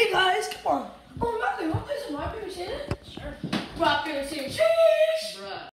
Hey guys, come on. Oh, Matthew, want to play some rock, paper, scissors? Sure. Rock, paper, scissors.